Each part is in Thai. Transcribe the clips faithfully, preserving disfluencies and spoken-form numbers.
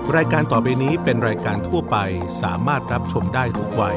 รายการต่อไปนี้เป็นรายการทั่วไปสามารถรับชมได้ทุกวัย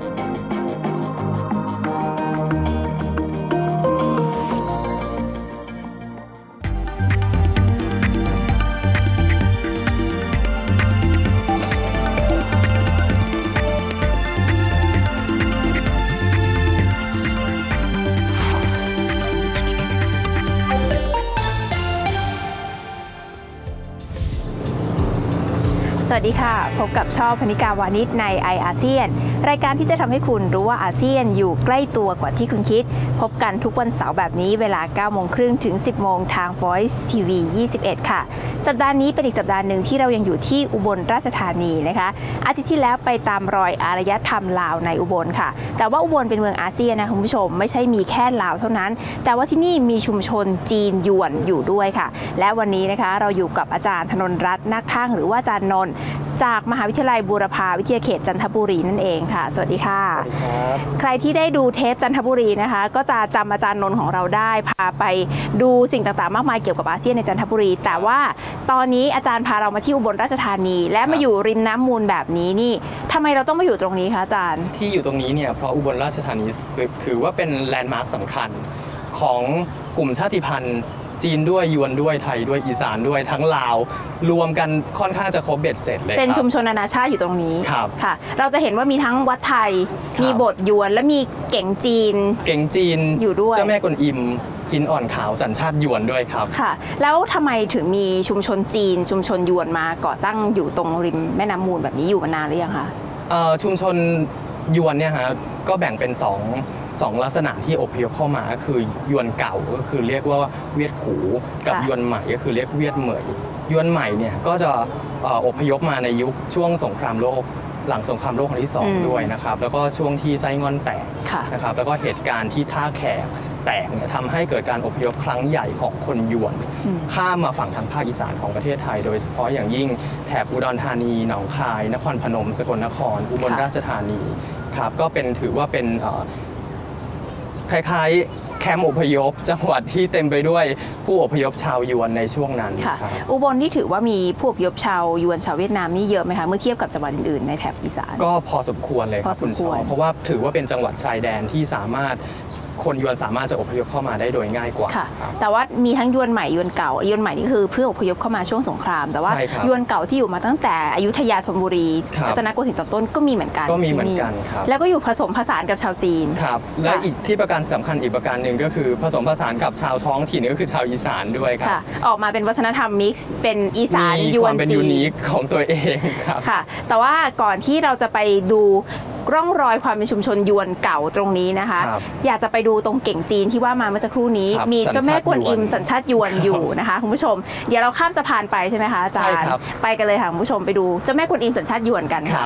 สวัสดีค่ะพบกับช่อพนิกาวานิชใน ไอ อาเซียน รายการที่จะทำให้คุณรู้ว่าอาเซียนอยู่ใกล้ตัวกว่าที่คุณคิดพบกันทุกวันเสาร์แบบนี้เวลา เก้าโมงครึ่งถึง สิบโมงทาง Voice ที วี ยี่สิบเอ็ด ค่ะสัปดาห์นี้เป็นอีกสัปดาห์หนึ่งที่เรายังอยู่ที่อุบลราชธานีนะคะอาทิตย์ที่แล้วไปตามรอยอารยธรรมลาวในอุบลค่ะแต่ว่าอุบลเป็นเมืองอาเซียนนะคุณผู้ชมไม่ใช่มีแค่ลาวเท่านั้นแต่ว่าที่นี่มีชุมชนจีนยวนอยู่ด้วยค่ะและวันนี้นะคะเราอยู่กับอาจารย์ธนนรัตน์นาคทั่งหรือว่าอาจารย์นนท์จากมหาวิทยาลัยบูรพาวิทยาเขตจันทบุรีนั่นเองค่ะสวัสดีค่ะสวัสดีครับใครที่ได้ดูเทปจันทบุรีนะคะก็จะจำอาจารย์นนท์ของเราได้พาไปดูสิ่งต่างๆมากมายเกี่ยวกับอาเซียนในจันทบุรีแต่ว่าตอนนี้อาจารย์พาเรามาที่อุบลราชธานีและมาอยู่ริมน้ำมูลแบบนี้นี่ทำไมเราต้องมาอยู่ตรงนี้คะอาจารย์ที่อยู่ตรงนี้เนี่ยเพราะอุบลราชธานีถือว่าเป็นแลนด์มาร์คสำคัญของกลุ่มชาติพันธุ์จีนด้วยยวนด้วยไทยด้วยอีสานด้วยทั้งลาวรวมกันค่อนข้างจะครบเบ็ดเสร็จเลยเป็นชุมชนนานาชาติอยู่ตรงนี้ครับค่ะเราจะเห็นว่ามีทั้งวัดไทยมีโบสถ์ยวนและมีเก๋งจีนเก๋งจีนอยู่ด้วยเจ้าแม่กวนอิมหินอ่อนขาวสัญชาติยวนด้วยครับค่ะแล้วทำไมถึงมีชุมชนจีนชุมชนยวนมาก่อตั้งอยู่ตรงริมแม่น้ำมูลแบบนี้อยู่มานานหรือยังคะชุมชนยวนเนี่ยฮะก็แบ่งเป็นสองสองลักษณะที่อพยพเข้ามาคือยวนเก่าก็คือเรียกว่าเวียดกูกับยวนใหม่ก็คือเรียกเวียดเหมยยวนใหม่เนี่ยก็จะอพยพมาในยุคช่วงสงครามโลกหลังสงครามโลกครั้งที่สองด้วยนะครับแล้วก็ช่วงที่ไส้งอนแตกนะครับแล้วก็เหตุการณ์ที่ท่าแขกแตกเนี่ยทำให้เกิดการอพยพครั้งใหญ่ของคนยวนข้ามมาฝั่งทางภาคอีสานของประเทศไทยโดยเฉพาะอย่างยิ่งแถบอุดรธานีหนองคายนครพนมสกลนครอุบลราชธานีครับก็เป็นถือว่าเป็นคล้ายๆแคมป์อพยพจังหวัดที่เต็มไปด้วยผู้อพยพชาวยวนในช่วงนั้นค่ะอุบลนี่ถือว่ามีผู้อพยพชาวยวนชาวเวียดนามนี่เยอะไหมคะเมื่อเทียบกับจังหวัดอื่นๆในแถบอีสานก็พอสมควรเลยครับคุณชอเพราะว่าถือว่าเป็นจังหวัดชายแดนที่สามารถคนยวนสามารถจะอพยพเข้ามาได้โดยง่ายกว่าค่ะแต่ว่ามีทั้งยวนใหม่ยวนเก่ายวนใหม่นี่คือเพื่ออพยพเข้ามาช่วงสงครามแต่ว่ายวนเก่าที่อยู่มาตั้งแต่อยุธยาธนบุรีรัตนโกสินทร์ตอนต้นก็มีเหมือนกันก็มีเหมือนกันครับแล้วก็อยู่ผสมผสานกับชาวจีนครับและอีกที่ประการสำคัญอีกประการหนึ่งก็คือผสมผสานกับชาวท้องถิ่นก็คือชาวอีสานด้วยครับออกมาเป็นวัฒนธรรมมิกซ์เป็นอีสานยวนจีนมีความเป็นยูนิคของตัวเองครับค่ะแต่ว่าก่อนที่เราจะไปดูร่องรอยความเป็นชุมชนยวนเก่าตรงนี้นะคะอยากจะไปดูตรงเก่งจีนที่ว่ามาเมื่อสักครู่นี้มีเจ้าแม่กวนอิมสัญชาติยวนอยู่นะคะคุณผู้ชมเดี๋ยวเราข้ามสะพานไปใช่ไหมคะอาจารย์ไปกันเลยค่ะคุณผู้ชมไปดูเจ้าแม่กวนอิมสัญชาติยวนกันค่ะ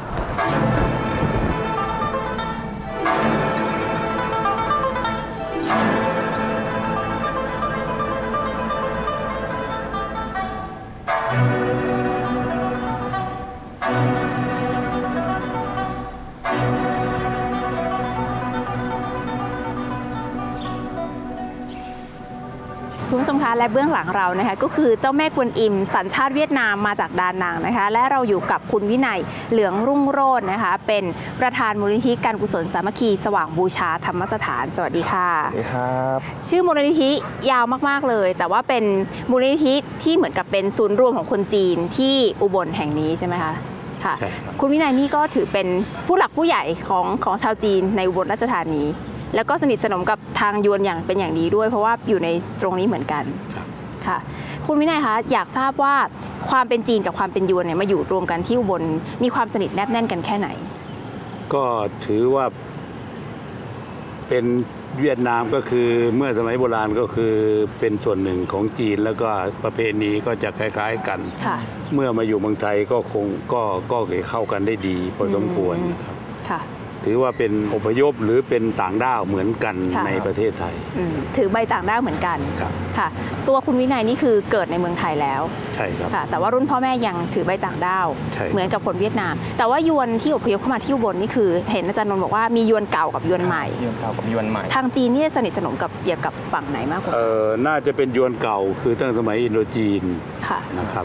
คุณผู้ชมคะและเบื้องหลังเรานะคะก็คือเจ้าแม่กวนอิมสัญชาติเวียดนามมาจากดานังนะคะและเราอยู่กับคุณวินัยเหลืองรุ่งโรจน์นะคะเป็นประธานมูลนิธิการกุศลสามัคคีสว่างบูชาธรรมสถานสวัสดีค่ะสวัสดีครับชื่อมูลนิธิยาวมากๆเลยแต่ว่าเป็นมูลนิธิที่เหมือนกับเป็นศูนย์รวมของคนจีนที่อุบลแห่งนี้ใช่ไหมคะค่ะคุณวินัยนี่ก็ถือเป็นผู้หลักผู้ใหญ่ของของชาวจีนในอุบลราชธานีแล้วก็สนิทสนมกับทางยวนอย่างเป็นอย่างดีด้วยเพราะว่าอยู่ในตรงนี้เหมือนกันค่ะคุณวินัยคะอยากทราบว่าความเป็นจีนกับความเป็นยวนเนี่ยมาอยู่รวมกันที่อุบลมีความสนิทแนบแน่นกันแค่ไหนก็ถือว่าเป็นเวียดนามก็คือเมื่อสมัยโบราณก็คือเป็นส่วนหนึ่งของจีนแล้วก็ประเพณีก็จะคล้ายๆกันเมื่อมาอยู่เมืองไทยก็คงก็ก็เข้ากันได้ดีพอสมควรนะครับถือว่าเป็นอพยพหรือเป็นต่างด้าวเหมือนกันในประเทศไทยถือใบต่างด้าวเหมือนกันค่ะตัวคุณวินัยนี่คือเกิดในเมืองไทยแล้วใช่ครับค่ะแต่ว่ารุ่นพ่อแม่ยังถือใบต่างด้าวเหมือนกับคนเวียดนามแต่ว่ายวนที่อพยพเข้ามาที่อุบลนี่คือเห็นอาจารย์นนท์บอกว่ามียวนเก่ากับยวนใหม่ยวนเก่ากับยวนใหม่ทางจีนนี่สนิทสนมกับเกี่ยวกับฝั่งไหนมากกว่าเออน่าจะเป็นยวนเก่าคือตั้งสมัยอินโดจีนนะครับ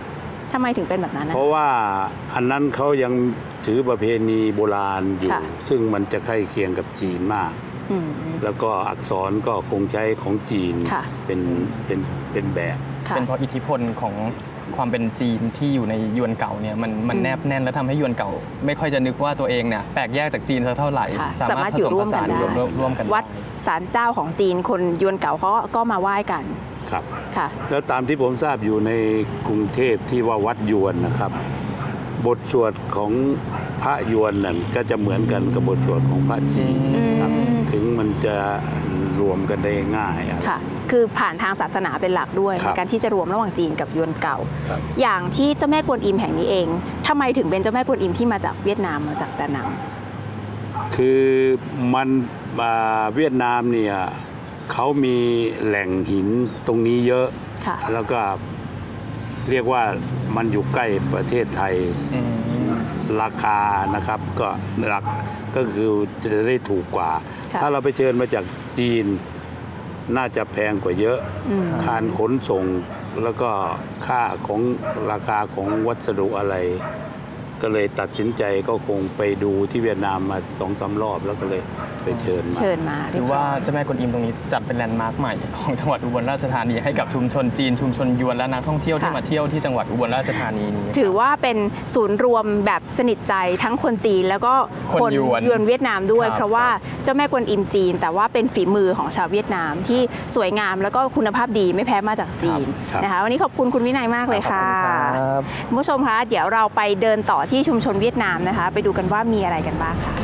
ทำไมถึงเป็นแบบนั้นนะเพราะว่าอันนั้นเขายังถือประเพณีโบราณอยู่ ซึ่งมันจะใกล้เคียงกับจีนมากแล้วก็อักษรก็คงใช้ของจีนเป็นเป็นเป็นแบบเป็นเพราะอิทธิพลของความเป็นจีนที่อยู่ในยวนเก่าเนี่ยมันมันแนบแน่นและทำให้ยวนเก่าไม่ค่อยจะนึกว่าตัวเองเนี่ยแปลกแยกจากจีนเท่าไหร่สามารถอยู่ร่วมกันได้ร่วมกันวัดศาลเจ้าของจีนคนยวนเก่าเขาก็มาไหว้กันครับค่ะแล้วตามที่ผมทราบอยู่ในกรุงเทพที่ว่าวัดยวนนะครับ บทสวดของพระยวนนั่นก็จะเหมือนกันกับบทสวดของพระจีนครับถึงมันจะรวมกันได้ง่ายค่ะคือผ่านทางศาสนาเป็นหลักด้วยในการที่จะรวมระหว่างจีนกับยวนเก่าอย่างที่เจ้าแม่กวนอิมแห่งนี้เองทำไมถึงเป็นเจ้าแม่กวนอิมที่มาจากเวียดนามมาจากดานังคือมันเวียดนามเนี่ยเขามีแหล่งหินตรงนี้เยอะแล้วก็เรียกว่ามันอยู่ใกล้ประเทศไทยราคานะครับก็หลักก็คือจะได้ถูกกว่าถ้าเราไปเชิญมาจากจีนน่าจะแพงกว่าเยอะการขนส่งแล้วก็ค่าของราคาของวัสดุอะไรก็เลยตัดสินใจก็คงไปดูที่เวียดนามมาสองสามรอบแล้วก็เลยไปเชิญมาเชิญมาหรือว่าเจ้าแม่กวนอิมตรงนี้จัดเป็นแลนด์มาร์คใหม่ของจังหวัดอุบลราชธานีให้กับชุมชนจีนชุมชนยวนและนักท่องเที่ยวที่มาเที่ยวที่จังหวัดอุบลราชธานีนี้ถือว่าเป็นศูนย์รวมแบบสนิทใจทั้งคนจีนแล้วก็คนยวนเวียดนามด้วยเพราะว่าเจ้าแม่กวนอิมจีนแต่ว่าเป็นฝีมือของชาวเวียดนามที่สวยงามแล้วก็คุณภาพดีไม่แพ้มาจากจีนนะคะวันนี้ขอบคุณคุณวินัยมากเลยค่ะคุณผู้ชมคะเดี๋ยวเราไปเดินต่อที่ชุมชนเวียดนามนะคะไปดูกันว่ามีอะไรกันบ้างค่ะ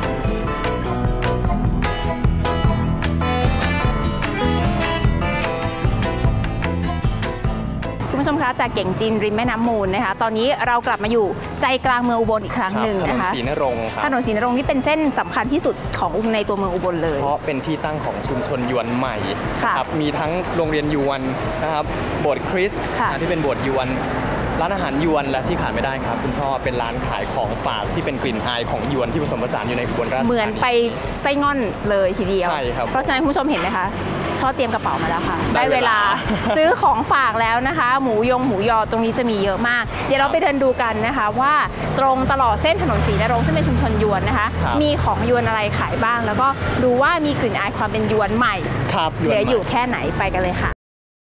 คุณผู้ชมคะจากเก่งจีนริมแม่น้ำมูลนะคะตอนนี้เรากลับมาอยู่ใจกลางเมืองอุบลอีกครั้งหนึ่งนะคะถนนศรีนรงค์ครับถนนศรีนรงค์นี่เป็นเส้นสำคัญที่สุดของอุบลในตัวเมืองอุบลเลยเพราะเป็นที่ตั้งของชุมชนยวนใหม่ครับมีทั้งโรงเรียนยวนนะครับโบสถ์คริสต์ที่เป็นโบสถ์ยวนร้านอาหารยวนและที่ขาดไม่ได้ครับคุณช่อเป็นร้านขายของฝากที่เป็นกลิ่นอายของยวนที่ผสมผสานอยู่ในอุบลราชธานีเหมือนไปไส้ง่อนเลยทีเดียวใช่ครับเพราะฉะนั้นคุณผู้ชมเห็นไหมคะช่อเตรียมกระเป๋ามาแล้วค่ะได้เวลาซื้อของฝากแล้วนะคะหมูยงหมูยอตรงนี้จะมีเยอะมากเดี๋ยวเราไปเดินดูกันนะคะว่าตรงตลอดเส้นถนนศรีนรงค์ซึ่งเป็นชุมชนยวนนะคะมีของยวนอะไรขายบ้างแล้วก็ดูว่ามีกลิ่นอายความเป็นยวนใหม่เหลืออยู่แค่ไหนไปกันเลยค่ะ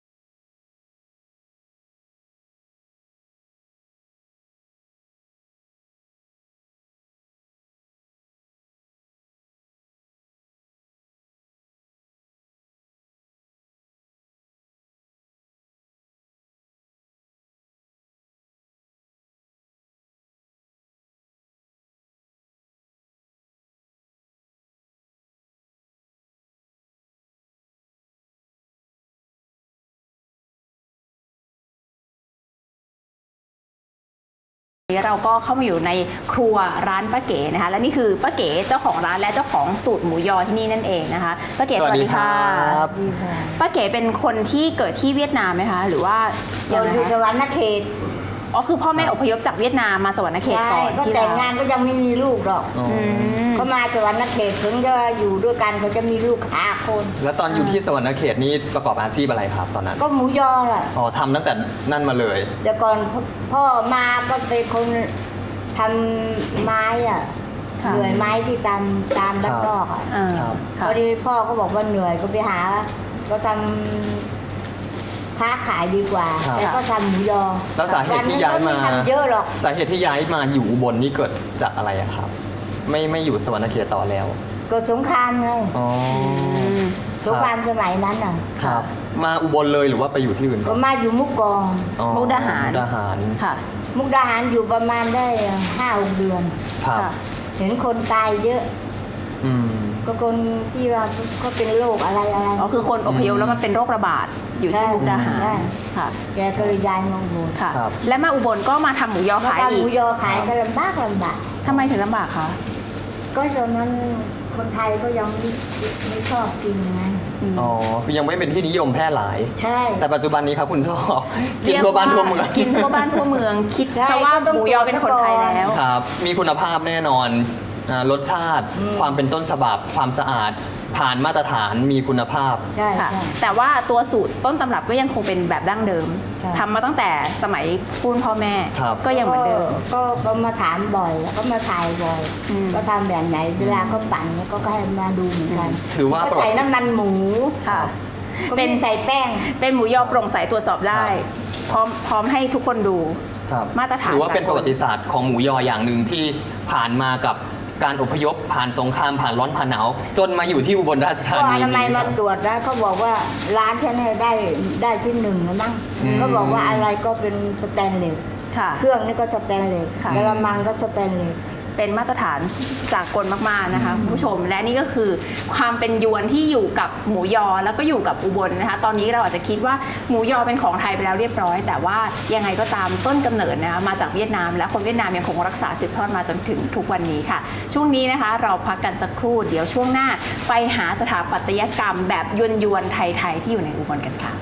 เราก็เข้ามาอยู่ในครัวร้านป้าเก๋นะคะและนี่คือป้าเก๋เจ้าของร้านและเจ้าของสูตรหมูยอที่นี่นั่นเองนะคะป้าเก๋สวัสดีค่ะป้าเก๋เป็นคนที่เกิดที่เวียดนามไหมคะหรือว่าอยู่สวรรณเขตอ๋อคือพ่อแม่อพยพจากเวียดนามมาสวรรณเขตก่อนก็แต่งงานก็ยังไม่มีลูกหรอกก็มาสวรรณเขตถึงจะอยู่ด้วยกันเขาจะมีลูกห้าคนแล้วตอนอยู่ที่สวรรณเขตนี้ประกอบอาชีพอะไรครับตอนนั้นก็หมูยอแหละอ๋อทำตั้งแต่นั่นมาเลยเดี๋ยวก่อนพ่อมาก็เป็นคนทำไม้อ่ะเหนื่อยไม้ที่ตามตามด้านนอกอ่ะพอดีพ่อเขาบอกว่าเหนื่อยก็ไปหาก็ทำค้าขายดีกว่าแล้วก็ทำหมูยอแล้วสาเหตุที่ย้ายมาเยอะหรอกสาเหตุที่ย้ายมาอยู่อุบลนี่เกิดจากอะไรครับไม่ไม่อยู่สวรรณเขตต่อแล้วเกิดสงครามไงอ๋อสงครามสมัยนั้นอ่ะครับมาอุบลเลยหรือว่าไปอยู่ที่อื่นก็มาอยู่มุกกองมุกดาหารมุกดาหารค่ะมุกดาหารอยู่ประมาณได้ห้าหกเดือนครับเห็นคนตายเยอะอืมก็คนที่ว่าก็เป็นโรคอะไรอะไรอ๋อคือคนอพยพแล้วมันเป็นโรคระบาดอยู่ที่มุกดาหารค่ะแกก็เลยย้ายมาอุบลค่ะและมาอุบลก็มาทำหมูยอขายอีกหมูยอขายก็ลำบากลำบากทำไมถึงลำบากคะก็ตอนนั้นคนไทยก็ยังไม่ไม่ชอบกินไงอ๋อคือยังไม่เป็นที่นิยมแพร่หลายใช่แต่ปัจจุบันนี้ครับคุณชอบกินทั่วบ้านทั่วเมืองกินทั่วบ้านทั่วเมืองคิดซะว่าหมูยอเป็นคนไทยแล้วครับมีคุณภาพแน่นอนรสชาติความเป็นต้นฉบับความสะอาดผ่านมาตรฐานมีคุณภาพใช่แต่ว่าตัวสูตรต้นตำรับก็ยังคงเป็นแบบดั้งเดิมทำมาตั้งแต่สมัยรุ่นพ่อแม่ก็ยังเหมือนเดิมก็ก็มาถามบ่อยแล้วก็มาถ่ายบ่อยก็ทำแบบไหนเวลาก็ปั่นก็ให้มาดูเหมือนกันถือว่าใส่น้ำมันหมูค่ะเป็นใส่แป้งเป็นหมูยอโปร่งใสตรวจสอบได้พร้อมพร้อมให้ทุกคนดูมาตรฐานถือว่าเป็นประวัติศาสตร์ของหมูยออย่างหนึ่งที่ผ่านมากับการอพยพผ่านสงครามผ่านร้อนผ่านหนาวจนมาอยู่ที่อุบลราชธานีทำไมมาตรวจแล้วเขาบอกว่าร้านฉันได้ได้ที่หนึ่งแล้วมั้งเขาบอกว่าอะไรก็เป็นสแตนเลสเครื่องนี่ก็สแตนเลสกระมังก็สแตนเลสเป็นมาตรฐานสากลมากๆนะคะคุณผู้ชมและนี่ก็คือความเป็นยวนที่อยู่กับหมูยอแล้วก็อยู่กับอุบลนะคะตอนนี้เราอาจจะคิดว่าหมูยอเป็นของไทยไปแล้วเรียบร้อยแต่ว่ายังไงก็ตามต้นกำเนิดนะคะมาจากเวียดนามและคนเวียดนามยังคงรักษาสืบทอดมาจนถึงทุกวันนี้ค่ะช่วงนี้นะคะเราพักกันสักครู่เดี๋ยวช่วงหน้าไปหาสถาปัตยกรรมแบบยวนยวนไทยๆที่อยู่ในอุบลกันค่ะ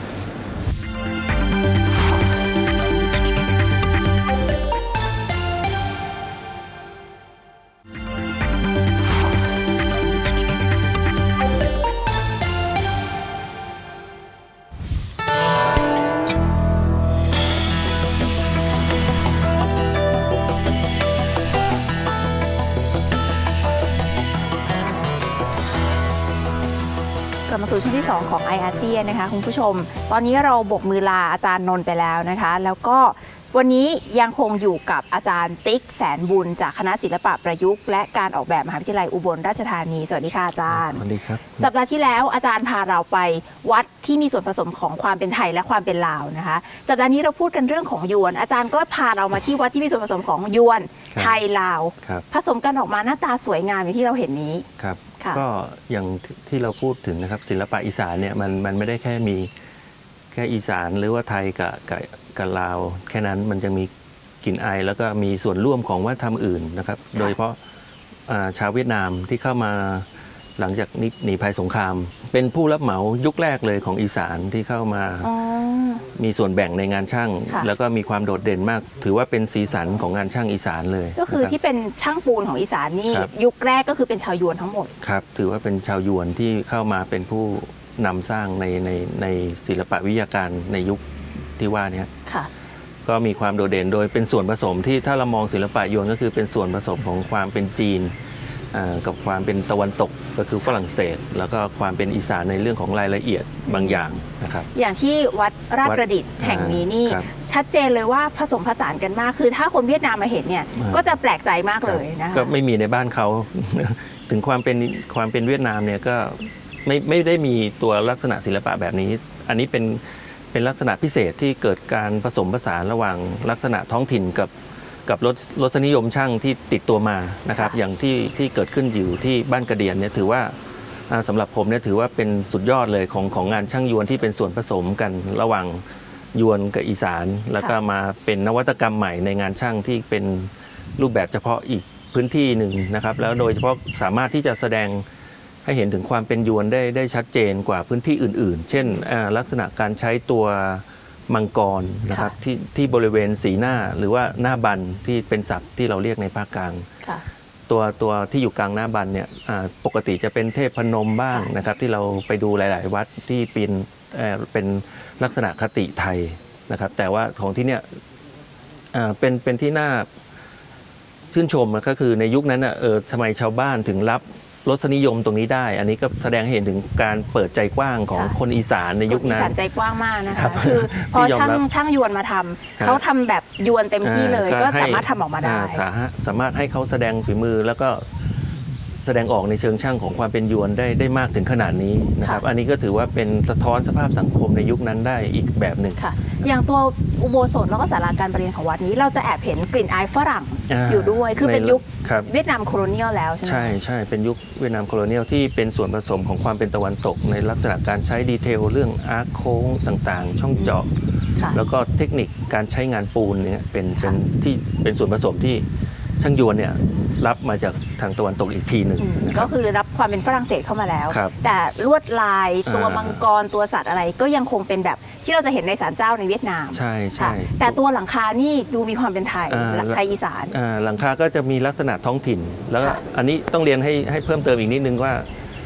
มาสู่ช่วงที่สองของ ไอ อาเซียน นะคะคุณผู้ชมตอนนี้เราบกมือลาอาจารย์นนท์ไปแล้วนะคะแล้วก็วันนี้ยังคงอยู่กับอาจารย์ติ๊กแสนบุญจากคณะศิลปะประยุกต์และการออกแบบมหาวิทยาลัยอุบลราชธานีสวัสดีค่ะอาจารย์สวัสดีครับสัปดาห์ที่แล้วอาจารย์พาเราไปวัดที่มีส่วนผสมของความเป็นไทยและความเป็นลาวนะคะสัปดาห์นี้เราพูดกันเรื่องของยวนอาจารย์ก็พาเรามาที่วัดที่มีส่วนผสมของยวนไทยลาวผสมกันออกมาหน้าตาสวยงามอย่างที่เราเห็นนี้ครับก็อย่างที่เราพูดถึงนะครับศิลปะอีสานเนี่ยมันมันไม่ได้แค่มีแค่อีสานหรือว่าไทยกับกับกับลาวแค่นั้นมันจะมีกลิ่นอายแล้วก็มีส่วนร่วมของวัฒนธรรมอื่นนะครับโดยเฉพาะชาวเวียดนามที่เข้ามาหลังจากหนีภัยสงครามเป็นผู้รับเหมายุคแรกเลยของอีสานที่เข้ามามีส่วนแบ่งในงานช่างแล้วก็มีความโดดเด่นมากถือว่าเป็นสีสันของงานช่างอีสานเลยก็คือที่เป็นช่างปูนของอีสานนี่ยุคแรกก็คือเป็นชาวยวนทั้งหมดครับถือว่าเป็นชาวยวนที่เข้ามาเป็นผู้นำสร้างในในในศิลปะวิทยาการในยุคที่ว่านี้ก็มีความโดดเด่นโดยเป็นส่วนผสมที่ถ้าเรามองศิลปะยวนก็คือเป็นส่วนผสมของความเป็นจีนกับความเป็นตะวันตกก็คือฝรั่งเศสแล้วก็ความเป็นอีสานในเรื่องของรายละเอียดบางอย่างนะครับอย่างที่วัดราชประดิษฐ์แห่งนี้นี่ชัดเจนเลยว่าผสมผสานกันมากคือถ้าคนเวียดนามมาเห็นเนี่ยก็จะแปลกใจมากเลยนะคะก็ไม่มีในบ้านเขาถึงความเป็นความเป็นเวียดนามเนี่ยก็ไม่ไม่ได้มีตัวลักษณะศิลปะแบบนี้อันนี้เป็นเป็นลักษณะพิเศษที่เกิดการผสมผสานระหว่างลักษณะท้องถิ่นกับกับรสรสนิยมช่างที่ติดตัวมานะครับอย่างที่ที่เกิดขึ้นอยู่ที่บ้านกระเดียนเนี่ยถือว่าสำหรับผมเนี่ยถือว่าเป็นสุดยอดเลยของของงานช่างยวนที่เป็นส่วนผสมกันระหว่างยวนกับอีสานแล้วก็มาเป็นนวัตกรรมใหม่ในงานช่างที่เป็นรูปแบบเฉพาะอีกพื้นที่หนึ่งนะครับแล้วโดยเฉพาะสามารถที่จะแสดงให้เห็นถึงความเป็นยวนได้ได้ชัดเจนกว่าพื้นที่อื่นๆเช่นลักษณะการใช้ตัวมังกรนะครับที่ที่บริเวณสีหน้าหรือว่าหน้าบันที่เป็นศัพท์ที่เราเรียกในภาคกลางตัวตัวที่อยู่กลางหน้าบันเนี่ยปกติจะเป็นเทพพนมบ้างนะครับที่เราไปดูหลายๆวัดที่เป็นเป็นลักษณะคติไทยนะครับแต่ว่าของที่เนี่ยเป็นเป็นที่น่าชื่นชมก็คือในยุคนั้นเออทำไมชาวบ้านถึงรับรสนิยมตรงนี้ได้อันนี้ก็แสดงให้เห็นถึงการเปิดใจกว้างของคนอีสานในยุคนั้นอีสานใจกว้างมากนะคะคือพอช่างช่างยวนมาทำเขาทำแบบยวนเต็มที่เลยก็สามารถทำออกมาได้สามารถให้เขาแสดงฝีมือแล้วก็แสดงออกในเชิงช่างของความเป็นยวนได้ได้มากถึงขนาดนี้นะครับอันนี้ก็ถือว่าเป็นสะท้อนสภาพสังคมในยุคนั้นได้อีกแบบหนึ่งค่ะอย่างตัวอุโบสถแล้วก็ศาลาการประเรียนของวัดนี้เราจะแอบเห็นกลิ่นอายฝรั่งอยู่ด้วยคือเป็นยุคเวียดนามโคโลเนียลแล้วใช่ไหมใช่ใช่เป็นยุคเวียดนามโคโลเนียลที่เป็นส่วนผสมของความเป็นตะวันตกในลักษณะการใช้ดีเทลเรื่องอาร์คโค้งต่างๆช่องเจาะแล้วก็เทคนิคการใช้งานปูนเนี่ยเป็นเป็นที่เป็นส่วนผสมที่ช่างยวนเนี่ยรับมาจากทางตะวันตกอีกทีหนึ่งก็คือรับความเป็นฝรั่งเศสเข้ามาแล้วแต่ลวดลายตัวมังกรตัวสัตว์อะไรก็ยังคงเป็นแบบที่เราจะเห็นในศาลเจ้าในเวียดนามใช่ใช่แต่ตัวหลังคานี่ดูมีความเป็นไทยไทยอีสานหลังคาก็จะมีลักษณะท้องถิ่นแล้วอันนี้ต้องเรียนให้ให้เพิ่มเติมอีกนิดนึงว่า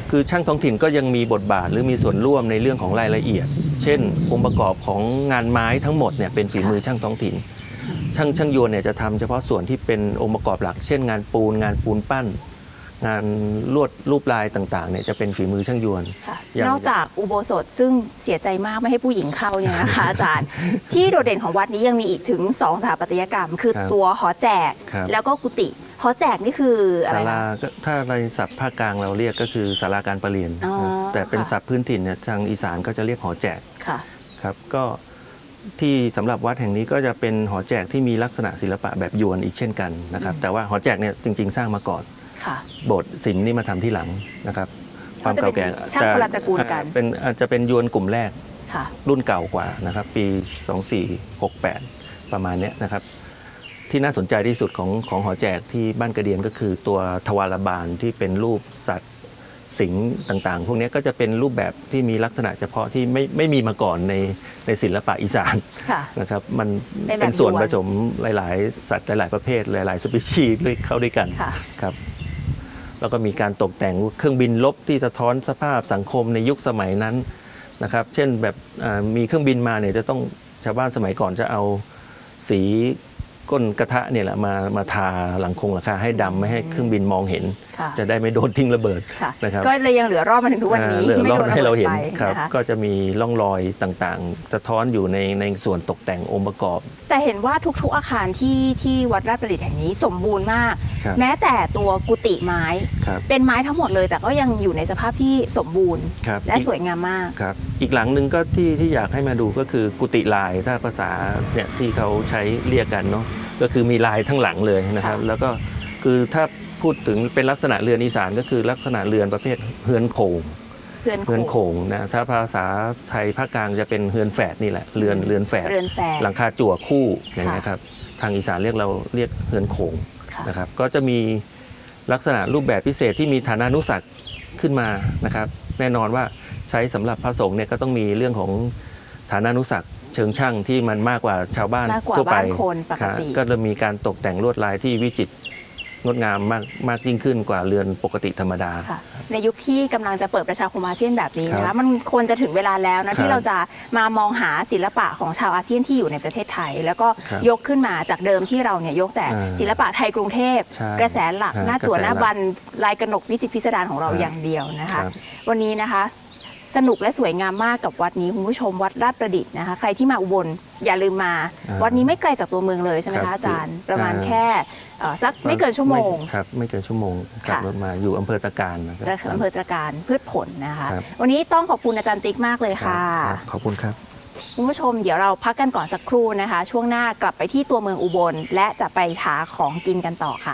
คือช่างท้องถิ่นก็ยังมีบทบาทหรือมีส่วนร่วมในเรื่องของรายละเอียด เช่นองค์ประกอบของงานไม้ทั้งหมดเนี่ยเป็นฝีมือช่างท้องถิ่นช่างช่างยวนเนี่ยจะทำเฉพาะส่วนที่เป็นองค์ประกอบหลักเช่นงานปูนงานปูนปั้นงานลวดรูปลายต่างๆเนี่ยจะเป็นฝีมือช่างยวนนอกจากอุโบสถซึ่งเสียใจมากไม่ให้ผู้หญิงเข้าเนี่ยนะคะอาจารย์ที่โดดเด่นของวัดนี้ยังมีอีกถึงสองสถาปัตยกรรมคือตัวหอแจกแล้วก็กุฏิหอแจกนี่คืออะไรศาลาถ้าในศัพท์ภาคกลางเราเรียกก็คือศาลาการประเรียนแต่เป็นศัพท์พื้นถิ่นเนี่ยทางอีสานก็จะเรียกหอแจกครับก็ที่สำหรับวัดแห่งนี้ก็จะเป็นหอแจกที่มีลักษณะศิลปะแบบยวนอีกเช่นกันนะครับแต่ว่าหอแจกเนี่ยจริงๆสร้างมาก่อนโบสถ์ศิลป์นี่มาทำที่หลังนะครับความเก่าแก่ช่างคนละตระกูลกันเป็นอาจจะเป็นยวนกลุ่มแรกรุ่นเก่ากว่านะครับปีสองสี่หกแปดประมาณนี้นะครับที่น่าสนใจที่สุดของของหอแจกที่บ้านกระเดียนก็คือตัวทวารบาลที่เป็นรูปสัตว์สิงต่างๆพวกนี้ก็จะเป็นรูปแบบที่มีลักษณะเฉพาะที่ไม่ไม่มีมาก่อนในในศิลปะอีสานนะครับมันเป็นส่วนผสมหลายๆสัตว์หลายๆประเภทหลายๆสปีชีส์ด้วยเข้าด้วยกันครับแล้วก็มีการตกแต่งเครื่องบินรบที่สะท้อนสภาพสังคมในยุคสมัยนั้นนะครับเช่นแบบมีเครื่องบินมาเนี่ยจะต้องชาวบ้านสมัยก่อนจะเอาสีก้นกระทะเนี่ยแหละมามาทาหลังคงหลังคาให้ดำไม่ให้เครื่องบินมองเห็นจะได้ไม่โดนทิ้งระเบิดนะครับก็เลยยังเหลือรอดมาถึงทุกวันนี้เหลือรอดให้เราเห็นครับก็จะมีร่องรอยต่างๆสะท้อนอยู่ในในส่วนตกแต่งองค์ประกอบแต่เห็นว่าทุกๆอาคารที่ที่วัดราชประดิษฐ์แห่งนี้สมบูรณ์มากแม้แต่ตัวกุฏิไม้เป็นไม้ทั้งหมดเลยแต่ก็ยังอยู่ในสภาพที่สมบูรณ์และสวยงามมากครับอีกหลังหนึ่งก็ที่ที่อยากให้มาดูก็คือกุฏิลายถ้าภาษาเนี่ยที่เขาใช้เรียกกันเนาะก็คือมีลายทั้งหลังเลยนะครับแล้วก็คือถ้าพูดถึงเป็นลักษณะเรือนอีสานก็คือลักษณะเรือนประเภทเฮือนโขงเฮือนโขงนะถ้าภาษาไทยภาคกลางจะเป็นเฮือนแฝดนี่แหละเรือนเรือนแฝดหลังคาจั่วคู่อย่างนี้ครับทางอีสานเรียกเราเรียกเฮือนโขงนะครับก็จะมีลักษณะรูปแบบพิเศษที่มีฐานานุสักขึ้นมานะครับแน่นอนว่าใช้สำหรับพระสงฆ์เนี่ยก็ต้องมีเรื่องของฐานานุสักเชิงช่างที่มันมากกว่าชาวบ้านทั่วไปก็จะมีการตกแต่งลวดลายที่วิจิตรงดงามมากมากยิ่งขึ้นกว่าเรือนปกติธรรมดาในยุคที่กำลังจะเปิดประชาคมอาเซียนแบบนี้นะคะมันควรจะถึงเวลาแล้วนะที่เราจะมามองหาศิลปะของชาวอาเซียนที่อยู่ในประเทศไทยแล้วก็ยกขึ้นมาจากเดิมที่เราเนี่ยยกแต่ศิลปะไทยกรุงเทพกระแสหลักหน้าจั่วหน้าบันลายกระหนกวิจิตรพิสดารของเราอย่างเดียวนะคะวันนี้นะคะสนุกและสวยงามมากกับวัดนี้คุณผู้ชมวัดราชประดิษฐ์นะคะใครที่มาอุบลอย่าลืมมาวัดนี้ไม่ไกลจากตัวเมืองเลยใช่ไหมคะอาจารย์ประมาณแค่สักไม่เกินชั่วโมงครับไม่เกินชั่วโมงขับรถมาอยู่อำเภอตะการนะครับอำเภอตะการพืชผลนะคะวันนี้ต้องขอบคุณอาจารย์ติ๊กมากเลยค่ะขอบคุณครับคุณผู้ชมเดี๋ยวเราพักกันก่อนสักครู่นะคะช่วงหน้ากลับไปที่ตัวเมืองอุบลและจะไปหาของกินกันต่อค่ะ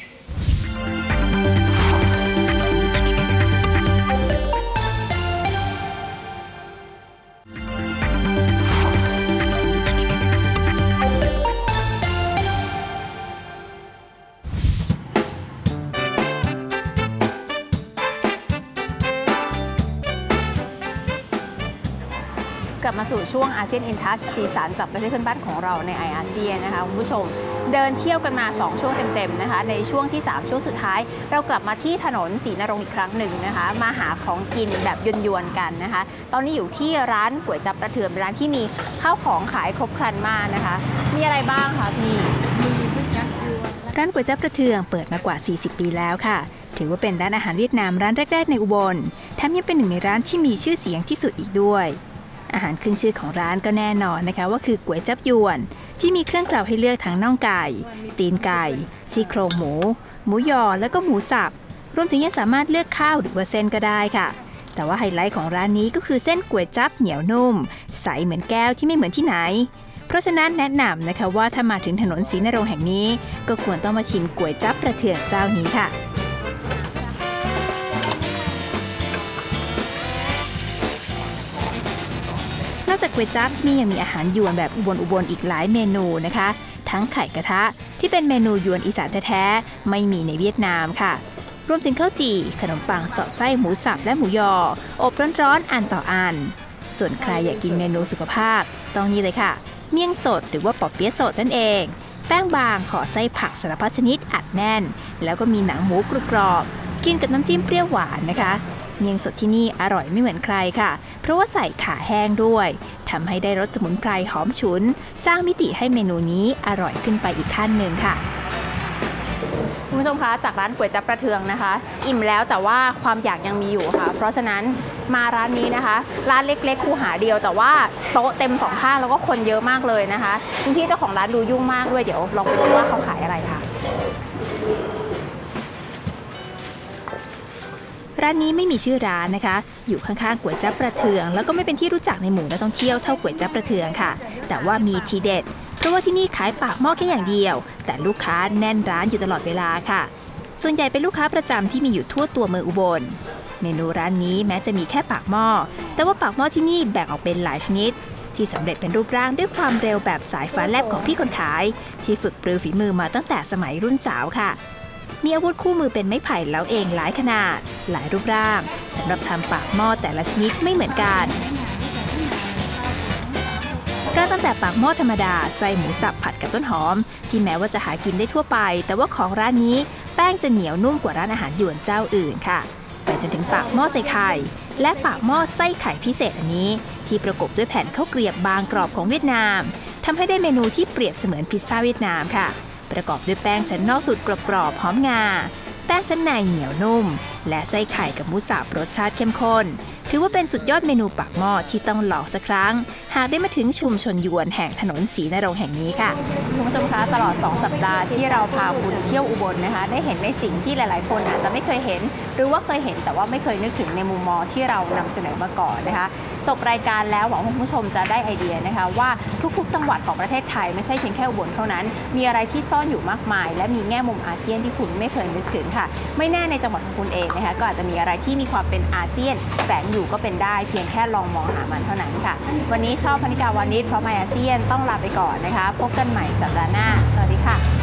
กลับมาสู่ช่วงอาเซียนอินทัชสีสันจากประเทศเพื่อนบ้านของเราในไออาเซียนนะคะคุณผู้ชมเดินเที่ยวกันมาสองช่วงเต็มๆนะคะในช่วงที่สามช่วงสุดท้ายเรากลับมาที่ถนนศรีนรงค์อีกครั้งหนึ่งนะคะมาหาของกินแบบยวนๆกันนะคะตอนนี้อยู่ที่ร้านก๋วยจั๊บประเทืองร้านที่มีข้าวของขายครบครันมากนะคะมีอะไรบ้างคะพี่มีก๋วยจั๊บยวนร้านก๋วยจั๊บประเทืองเปิดมากว่าสี่สิบปีแล้วค่ะถือว่าเป็นร้านอาหารเวียดนามร้านแรกๆในอุบลแถมยังเป็นหนึ่งในร้านที่มีชื่อเสียงที่สุดอีกด้วยอาหารขึ้นชื่อของร้านก็แน่นอนนะคะว่าคือก๋วยจั๊บยวนที่มีเครื่องกล่าวให้เลือกทั้งน่องไก่ตีนไก่ซี่โครงหมูหมูยอแล้วก็หมูสับรวมถึงยังสามารถเลือกข้าวหรือว่าเส้นก็ได้ค่ะแต่ว่าไฮไลท์ของร้านนี้ก็คือเส้นก๋วยจั๊บเหนียวนุ่มใสเหมือนแก้วที่ไม่เหมือนที่ไหนเพราะฉะนั้นแนะนำนะคะว่าถ้ามาถึงถนนศรีนรงค์แห่งนี้ก็ควรต้องมาชิมก๋วยจั๊บประเทืองเจ้านี้ค่ะนอกจากก๋วยจั๊บนี่ยังมีอาหารยวนแบบอุบลอุบลอีกหลายเมนูนะคะทั้งไข่กระทะที่เป็นเมนูยวนอีสานแท้ๆไม่มีในเวียดนามค่ะรวมถึงข้าวจี่ขนมปังสอดไส้หมูสับและหมูยออบร้อนๆอันต่ออันส่วนใครอยากกินเมนูสุขภาพต้องนี่เลยค่ะเมี่ยงสดหรือว่าปอเปี๊ยะสดนั่นเองแป้งบางห่อไส้ผักสารพัดชนิดอัดแน่นแล้วก็มีหนังหมูกรุบกรอบกินกับน้ำจิ้มเปรี้ยวหวานนะคะเมียงสดที่นี่อร่อยไม่เหมือนใครค่ะเพราะว่าใส่ข่าแห้งด้วยทำให้ได้รสสมุนไพรหอมฉุนสร้างมิติให้เมนูนี้อร่อยขึ้นไปอีกขั้นหนึ่งค่ะคุณผู้ชมคะจากร้านก๋วยจั๊บประเทืองนะคะอิ่มแล้วแต่ว่าความอยากยังมีอยู่ค่ะเพราะฉะนั้นมาร้านนี้นะคะร้านเล็กๆคูหาเดียวแต่ว่าโต๊ะเต็มสองข้างแล้วก็คนเยอะมากเลยนะคะคุณพี่เจ้าของร้านดูยุ่งมากด้วยเดี๋ยวลองไปดูว่าเขาขายอะไรค่ะร้านนี้ไม่มีชื่อร้านนะคะอยู่ข้างๆก๋วยจั๊บประเทืองแล้วก็ไม่เป็นที่รู้จักในหมู่นักท่องเที่ยวเท่าก๋วยจั๊บประเทืองค่ะแต่ว่ามีทีเด็ดเพราะว่าที่นี่ขายปากหม้อแค่อย่างเดียวแต่ลูกค้าแน่นร้านอยู่ตลอดเวลาค่ะส่วนใหญ่เป็นลูกค้าประจำที่มีอยู่ทั่วตัวเมืองอุบลเมนูร้านนี้แม้จะมีแค่ปากหม้อแต่ว่าปากหม้อที่นี่แบ่งออกเป็นหลายชนิดที่สำเร็จเป็นรูปร่างด้วยความเร็วแบบสายฟ้าแลบของพี่คนขายที่ฝึกปรือฝีมือมาตั้งแต่สมัยรุ่นสาวค่ะมีอาวุธคู่มือเป็นไม้ไผ่แล้วเองหลายขนาดหลายรูปร่างสำหรับทำปากหม้อแต่ละชนิดไม่เหมือนกันเริ่มตั้งแต่ปากหม้อธรรมดาใส่หมูสับผัดกับต้นหอมที่แม้ว่าจะหากินได้ทั่วไปแต่ว่าของร้านนี้แป้งจะเหนียวนุ่มกว่าร้านอาหารหยวนเจ้าอื่นค่ะไปจนถึงปากหม้อใส่ไข่และปากหม้อไส้ไข่พิเศษอันนี้ที่ประกบด้วยแผ่นข้าวเกรียบบางกรอบของเวียดนามทำให้ได้เมนูที่เปรียบเสมือนพิซซ่าเวียดนามค่ะประกอบด้วยแป้งชั้นนอกสุดกรอบๆหอมงาแป้งชั้นในเหนียวนุ่มและไส้ไข่กับหมูสับรสชาติเข้มข้นถือว่าเป็นสุดยอดเมนูปากหม้อที่ต้องลองสักครั้งหากได้มาถึงชุมชนยวนแห่งถนนศรีนรงค์แห่งนี้ค่ะคุณผู้ชมคะตลอดสองสัปดาห์ที่เราพาคุณเที่ยวอุบลนะคะได้เห็นในสิ่งที่หลายๆคนอาจจะไม่เคยเห็นหรือว่าเคยเห็นแต่ว่าไม่เคยนึกถึงในมุมมองที่เรานำเสนอมาก่อนนะคะจบรายการแล้วหวังว่าคุณผู้ชมจะได้ไอเดียนะคะว่าทุกๆจังหวัดของประเทศไทยไม่ใช่เพียงแค่อุบลเท่านั้นมีอะไรที่ซ่อนอยู่มากมายและมีแง่มุมอาเซียนที่คุณไม่เคยนึกถึงค่ะไม่แน่ในจังหวัดของคุณเองนะคะก็อาจจะมีอะไรที่มีความเป็นอาเซียนแฝงอยู่ก็เป็นได้เพียงแค่ลองมองหามันเท่านั้นค่ะวันนี้ชอบพนิกาวานิชเพราะมาอาเซียนต้องลาไปก่อนนะคะพบกันใหม่สัปดาห์หน้าสวัสดีค่ะ